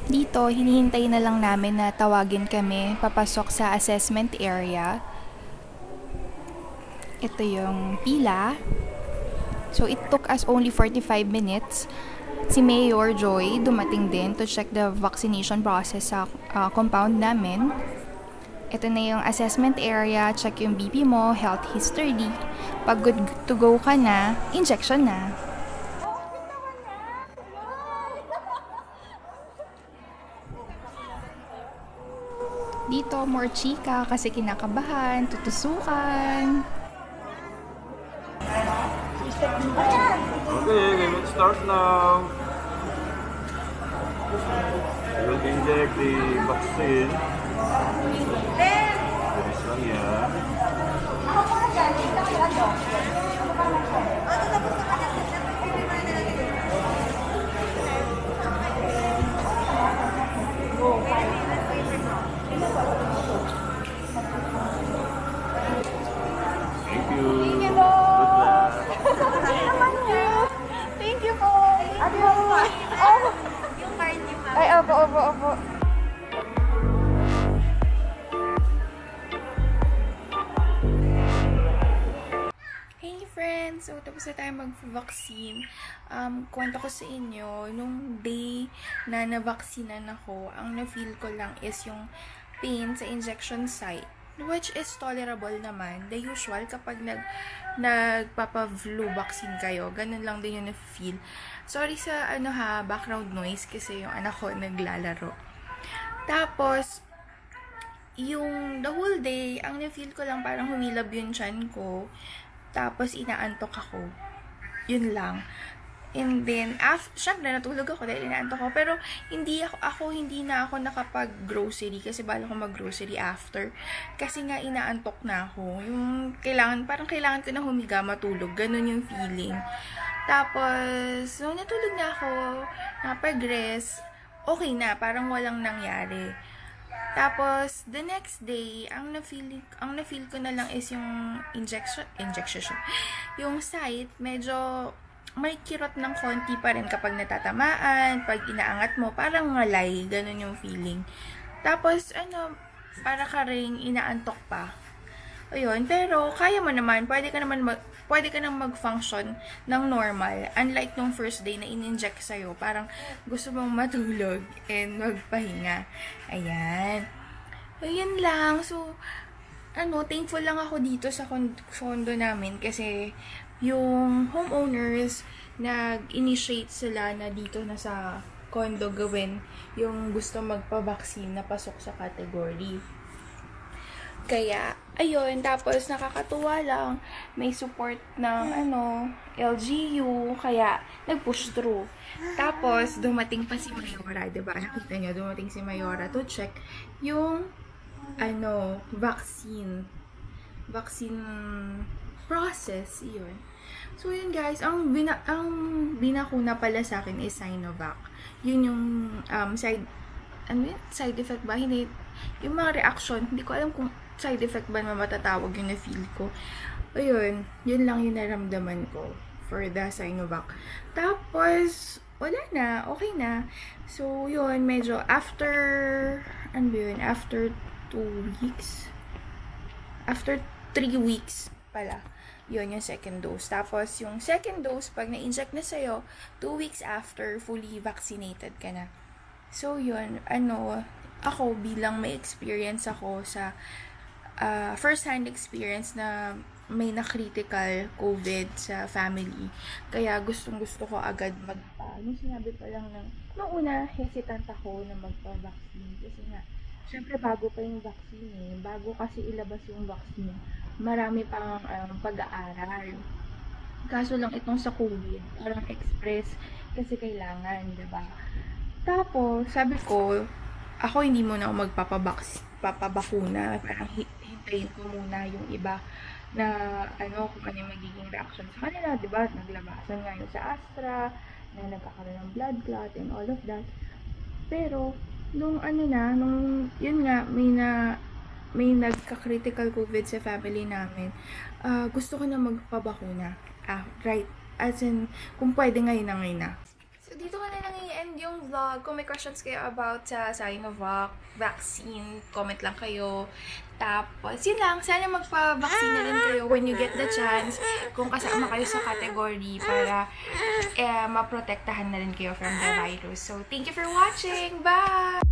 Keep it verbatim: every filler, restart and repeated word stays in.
Dito, hinihintay na lang namin na tawagin kami papasok sa assessment area. Ito yung pila. So, it took us only forty-five minutes. Si Mayor Joy dumating din to check the vaccination process sa uh, compound namin. Ito na yung assessment area, check yung B P mo, health history. Pag good to go ka na, injection na. Dito, more chika kasi kinakabahan, tutusukan. Okay, we will start now. We will inject the vaccine. Bilis lang yan. Thank you. Thank you, Good luck. Thank you po. Ano po? Oh. Yung card niyo, ma'am. Ay, opo, opo, opo. Hey friends! So, tapos na tayo mag-vaccine. Um, kwento ko sa inyo, nung day na na-vaccinan ako, ang na-feel ko lang is yung pain sa injection site, which is tolerable naman. The usual, kapag nag, nagpapa-flu vaccine kayo, ganun lang din yung na-feel. Sorry sa ano ha, background noise kasi yung anak ko naglalaro. Tapos, yung the whole day, ang na-feel ko lang parang humilab yung tiyan ko. Tapos, inaantok ako. Yun lang. And then, after, syempre, natulog ako dahil inaantok ako. Pero, hindi ako, ako, hindi na ako nakapag-grocery kasi bala ko mag-grocery after. Kasi nga, inaantok na ako. Yung, kailangan, parang kailangan ko na humiga, matulog. Ganun yung feeling. Tapos, so, natulog na ako, napag-rest, okay na, parang walang nangyari. Tapos, the next day, ang na-feel, ang na-feel ko na lang is yung injection, injection, yung site, medyo may kirot ng konti pa rin kapag natatamaan, pag inaangat mo, parang ngalay, ganun yung feeling. Tapos, ano, para ka rin inaantok pa. Ayun, pero kaya mo naman, pwede ka naman mag, pwede ka nang mag-function ng normal. Unlike nung first day na in-inject sa'yo, parang gusto mong matulog and magpahinga. Ayan. Ayun lang. So, ano, thankful lang ako dito sa condo namin kasi yung homeowners nag-initiate sila na dito na sa condo gawin yung gusto magpa-vaccine na pasok sa category. Kaya, ayun, tapos nakakatuwa lang, may support ng, ano, L G U, kaya, nag-push through. Tapos, dumating pa si Mayora, diba? Nakita nyo, dumating si Mayora to check yung, ano, vaccine. Vaccine process, yun. So, yun guys, ang, bina ang binakuna pala sa akin is Sinovac. Yun yung, um, side, ano yun? Side effect ba? Hindi, yung mga reaction, hindi ko alam kung side effect ba na matatawag yung na-feel ko. Ayun, yun lang yung naramdaman ko for the Sinovac. Tapos, wala na, okay na. So, yun, medyo after, ano yun, after two weeks, after three weeks pala, yun yung second dose. Tapos, yung second dose, pag na-inject na sa'yo, two weeks after, fully vaccinated ka na. So, yun, ano, ako bilang may experience ako sa uh, first-hand experience na may na-critical COVID sa family. Kaya gustong-gusto ko agad magpa. Nung sinabi pa lang ng, noong una, hesitant ako na magpa-vaccine. Kasi nga, syempre bago pa yung vaccine eh. Bago kasi ilabas yung vaccine, marami pang um, pag-aaral. Kaso lang itong sa COVID, parang express kasi kailangan, diba? Tapos, sabi ko, ako hindi muna ako magpapabakuna. Parang hintayin ko muna yung iba na ano, kung ano yung magiging reaction sa kanila, diba? Naglabasan nga yung sa Astra, na nagkakaroon ng blood clot and all of that. Pero, nung ano na, nung, yun nga, may na, may nagka-critical COVID sa family namin, uh, gusto ko na magpabakuna. Ah, right. As in, kung pwede ngayon na ngayon na. So, dito ko na lang i-end yung vlog. Kung may questions kayo about sa Sinovac vaccine, comment lang kayo. Tapos, yun lang. Sana magpa-vaccine na rin kayo when you get the chance. Kung kasama kayo sa category para eh, maprotektahan na rin kayo from the virus. So, thank you for watching. Bye!